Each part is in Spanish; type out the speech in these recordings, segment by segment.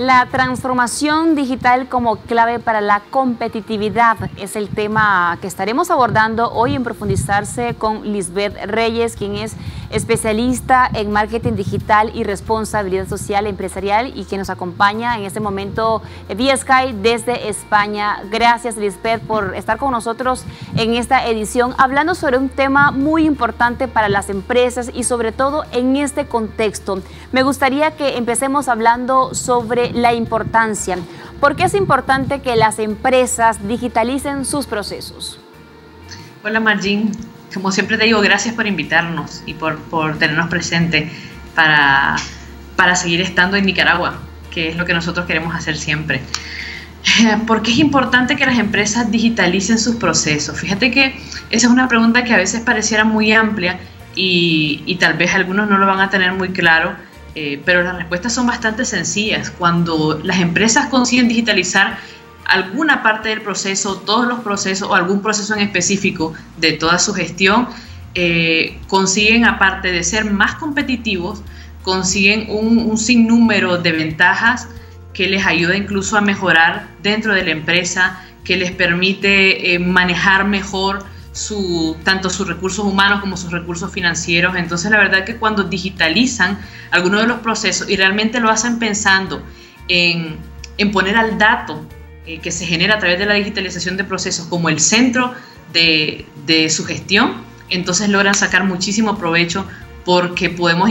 La transformación digital como clave para la competitividad es el tema que estaremos abordando hoy en Profundizarse con Lisbeth Reyes, quien es especialista en marketing digital y responsabilidad social empresarial y que nos acompaña en este momento vía Skype desde España. Gracias, Lisbeth, por estar con nosotros en esta edición, hablando sobre un tema muy importante para las empresas y sobre todo en este contexto. Me gustaría que empecemos hablando sobre la importancia. ¿Por qué es importante que las empresas digitalicen sus procesos? Hola, Margin. Como siempre te digo, gracias por invitarnos y por tenernos presente para seguir estando en Nicaragua, que es lo que nosotros queremos hacer siempre. ¿Por qué es importante que las empresas digitalicen sus procesos? Fíjate que esa es una pregunta que a veces pareciera muy amplia y tal vez algunos no lo van a tener muy claro, pero las respuestas son bastante sencillas. Cuando las empresas consiguen digitalizar alguna parte del proceso, todos los procesos o algún proceso en específico de toda su gestión, consiguen, aparte de ser más competitivos, consiguen un sinnúmero de ventajas que les ayuda incluso a mejorar dentro de la empresa, que les permite manejar mejor tanto sus recursos humanos como sus recursos financieros. Entonces, la verdad que cuando digitalizan algunos de los procesos y realmente lo hacen pensando en poner al dato que se genera a través de la digitalización de procesos como el centro de su gestión, entonces logran sacar muchísimo provecho, porque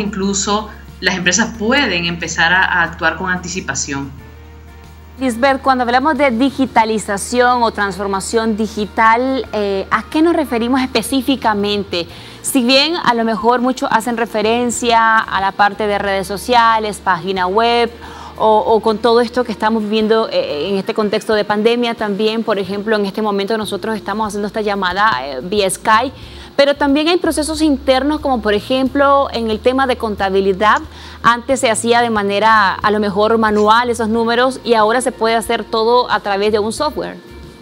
las empresas pueden empezar a actuar con anticipación. Lisbeth, cuando hablamos de digitalización o transformación digital, ¿a qué nos referimos específicamente? Si bien a lo mejor muchos hacen referencia a la parte de redes sociales, página web, o con todo esto que estamos viviendo en este contexto de pandemia también, por ejemplo, en este momento nosotros estamos haciendo esta llamada vía Skype, pero también hay procesos internos como por ejemplo en el tema de contabilidad. Antes se hacía de manera a lo mejor manual esos números y ahora se puede hacer todo a través de un software.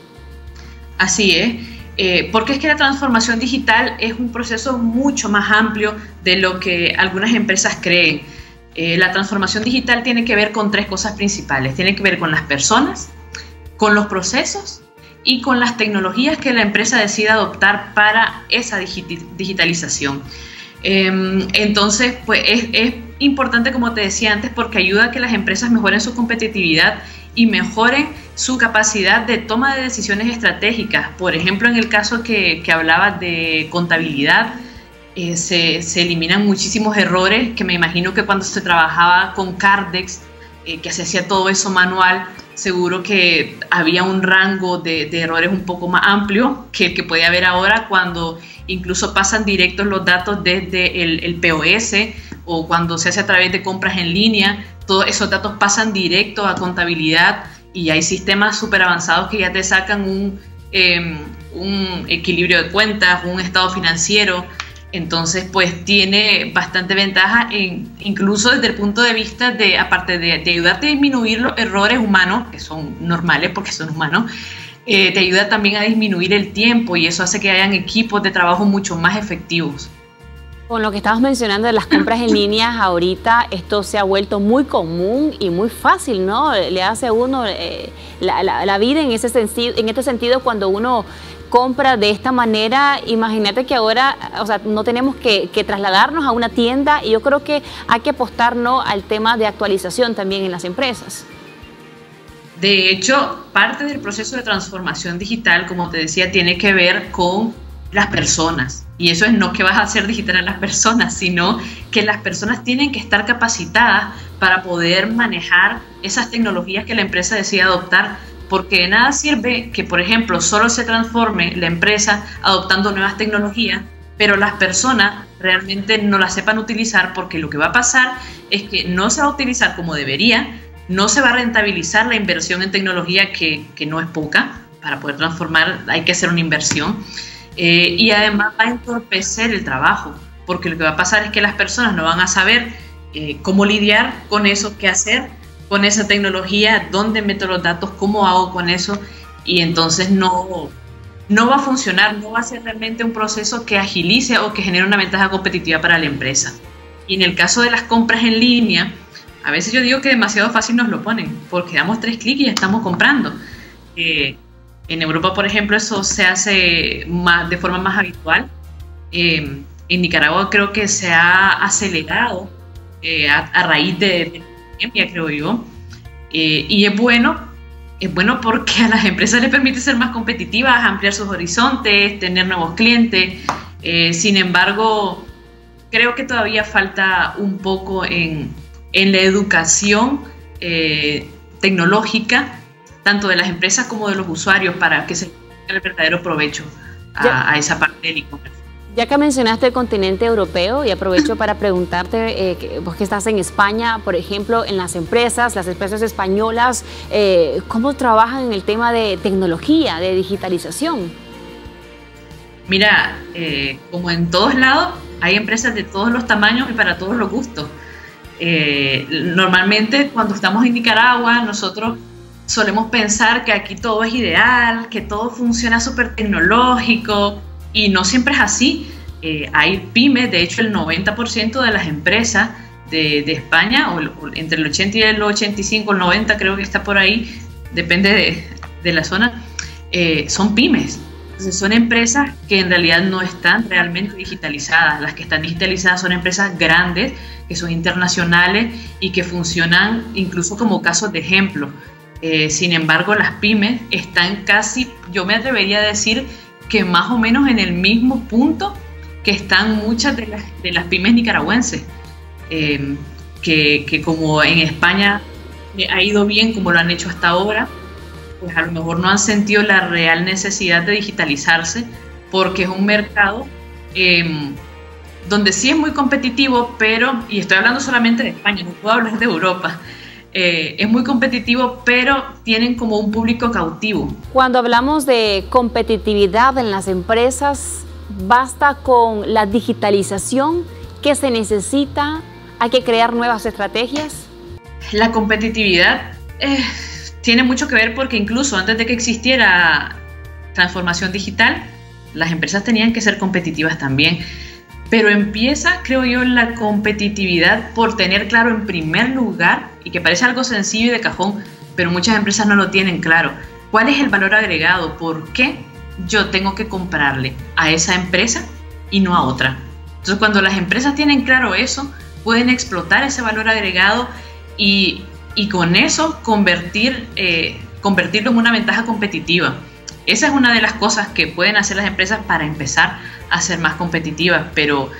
Así es. Porque es que la transformación digital es un proceso mucho más amplio de lo que algunas empresas creen. La transformación digital tiene que ver con tres cosas principales. Tiene que ver con las personas, con los procesos y con las tecnologías que la empresa decida adoptar para esa digitalización. Entonces, pues es importante, como te decía antes, porque ayuda a que las empresas mejoren su competitividad y mejoren su capacidad de toma de decisiones estratégicas. Por ejemplo, en el caso que hablabas de contabilidad, se eliminan muchísimos errores que me imagino que cuando se trabajaba con Cardex, que se hacía todo eso manual, seguro que había un rango de errores un poco más amplio que el que puede haber ahora, cuando incluso pasan directos los datos desde el POS o cuando se hace a través de compras en línea. Todos esos datos pasan directo a contabilidad y hay sistemas súper avanzados que ya te sacan un equilibrio de cuentas, un estado financiero. Entonces, pues tiene bastante ventaja, incluso desde el punto de vista de, aparte de ayudarte a disminuir los errores humanos, que son normales porque son humanos, te ayuda también a disminuir el tiempo y eso hace que hayan equipos de trabajo mucho más efectivos. Con lo que estabas mencionando de las compras en línea, ahorita esto se ha vuelto muy común y muy fácil, ¿no? Le hace a uno la vida en este sentido cuando uno compra de esta manera. Imagínate que ahora, o sea, no tenemos que trasladarnos a una tienda y yo creo que hay que apostar, ¿no?, al tema de actualización también en las empresas. De hecho, parte del proceso de transformación digital, como te decía, tiene que ver con las personas. Y eso es no que vas a hacer digital a las personas, sino que las personas tienen que estar capacitadas para poder manejar esas tecnologías que la empresa decide adoptar, porque de nada sirve que, por ejemplo, solo se transforme la empresa adoptando nuevas tecnologías, pero las personas realmente no las sepan utilizar, porque lo que va a pasar es que no se va a utilizar como debería, no se va a rentabilizar la inversión en tecnología, que no es poca. Para poder transformar hay que hacer una inversión. Y además va a entorpecer el trabajo, porque lo que va a pasar es que las personas no van a saber cómo lidiar con eso, qué hacer con esa tecnología, dónde meto los datos, cómo hago con eso, y entonces no va a funcionar, no va a ser realmente un proceso que agilice o que genere una ventaja competitiva para la empresa. Y en el caso de las compras en línea, A veces yo digo que demasiado fácil nos lo ponen, porque damos 3 clics y ya estamos comprando. En Europa, por ejemplo, eso se hace de forma más habitual. En Nicaragua creo que se ha acelerado a raíz de la pandemia, creo yo. Y es bueno porque a las empresas les permite ser más competitivas, ampliar sus horizontes, tener nuevos clientes. Sin embargo, creo que todavía falta un poco en la educación tecnológica, tanto de las empresas como de los usuarios, para que se le dé el verdadero provecho a esa parte del e-commerce. Ya que mencionaste el continente europeo, y aprovecho para preguntarte, vos que estás en España, por ejemplo, en las empresas españolas, ¿cómo trabajan en el tema de tecnología, de digitalización? Mira, como en todos lados, hay empresas de todos los tamaños y para todos los gustos. Normalmente cuando estamos en Nicaragua, nosotros solemos pensar que aquí todo es ideal, que todo funciona súper tecnológico, y no siempre es así. Hay pymes, de hecho el 90% de las empresas de España, o entre el 80 y el 85, el 90 creo que está por ahí, depende de la zona, son pymes. Entonces son empresas que en realidad no están realmente digitalizadas. Las que están digitalizadas son empresas grandes, que son internacionales y que funcionan incluso como casos de ejemplo. Sin embargo, las pymes están casi, yo me atrevería a decir que más o menos en el mismo punto que están muchas de las pymes nicaragüenses, que como en España ha ido bien como lo han hecho hasta ahora, pues a lo mejor no han sentido la real necesidad de digitalizarse, porque es un mercado donde sí es muy competitivo, pero, y estoy hablando solamente de España, no puedo hablar de Europa, es muy competitivo, pero tienen como un público cautivo. Cuando hablamos de competitividad en las empresas, ¿basta con la digitalización? ¿Qué se necesita? ¿Hay que crear nuevas estrategias? La competitividad tiene mucho que ver, porque incluso antes de que existiera transformación digital, las empresas tenían que ser competitivas también. Pero empieza, creo yo, la competitividad por tener claro en primer lugar, y que parece algo sencillo y de cajón, pero muchas empresas no lo tienen claro, cuál es el valor agregado, por qué yo tengo que comprarle a esa empresa y no a otra. Entonces, cuando las empresas tienen claro eso, pueden explotar ese valor agregado y con eso convertirlo en una ventaja competitiva. Esa es una de las cosas que pueden hacer las empresas para empezar a ser más competitivas, pero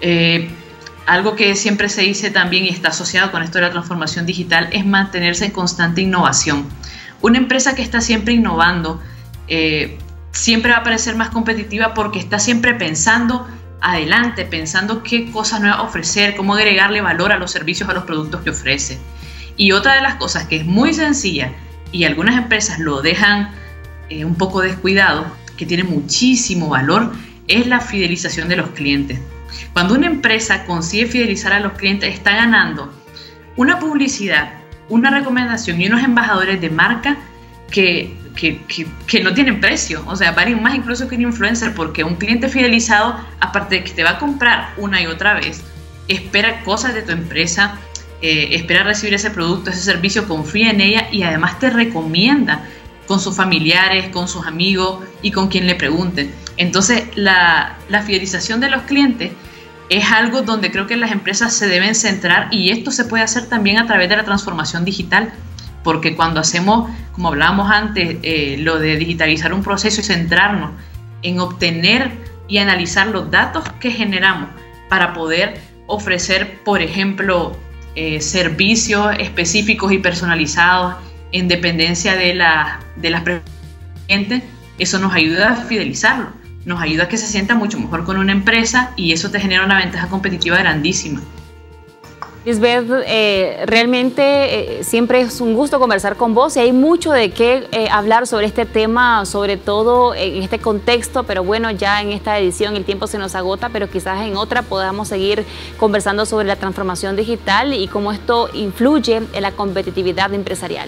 algo que siempre se dice también y está asociado con esto de la transformación digital es mantenerse en constante innovación. Una empresa que está siempre innovando siempre va a parecer más competitiva, porque está siempre pensando adelante, pensando qué cosas nuevas ofrecer, cómo agregarle valor a los servicios, a los productos que ofrece. Y otra de las cosas que es muy sencilla y algunas empresas lo dejan un poco descuidado, que tiene muchísimo valor, es la fidelización de los clientes. Cuando una empresa consigue fidelizar a los clientes, está ganando una publicidad, una recomendación y unos embajadores de marca que no tienen precio. O sea, valen más incluso que un influencer, porque un cliente fidelizado, aparte de que te va a comprar una y otra vez, espera cosas de tu empresa, espera recibir ese producto, ese servicio, confía en ella y además te recomienda con sus familiares, con sus amigos y con quien le pregunten. Entonces, la fidelización de los clientes es algo donde creo que las empresas se deben centrar, y esto se puede hacer también a través de la transformación digital, porque cuando hacemos, como hablábamos antes, lo de digitalizar un proceso y centrarnos en obtener y analizar los datos que generamos para poder ofrecer, por ejemplo, servicios específicos y personalizados en dependencia de las clientes, eso nos ayuda a fidelizarlo, nos ayuda a que se sienta mucho mejor con una empresa, y eso te genera una ventaja competitiva grandísima. Lisbeth, realmente siempre es un gusto conversar con vos, y hay mucho de qué hablar sobre este tema, sobre todo en este contexto, pero bueno, ya en esta edición el tiempo se nos agota, pero quizás en otra podamos seguir conversando sobre la transformación digital y cómo esto influye en la competitividad empresarial.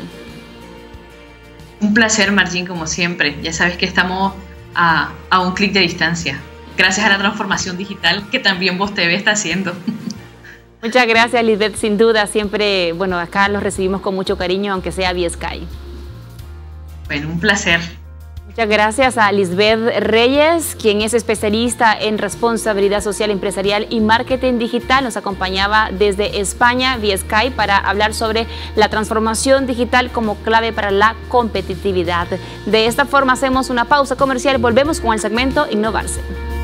Un placer, Margin, como siempre. Ya sabes que estamos a un clic de distancia, gracias a la transformación digital que también VozTV está haciendo. Muchas gracias, Lisbeth, sin duda, siempre, bueno, acá los recibimos con mucho cariño, aunque sea vía Skype. Bueno, un placer. Muchas gracias a Lisbeth Reyes, quien es especialista en responsabilidad social empresarial y marketing digital. Nos acompañaba desde España vía Skype para hablar sobre la transformación digital como clave para la competitividad. De esta forma hacemos una pausa comercial, volvemos con el segmento Innovarse.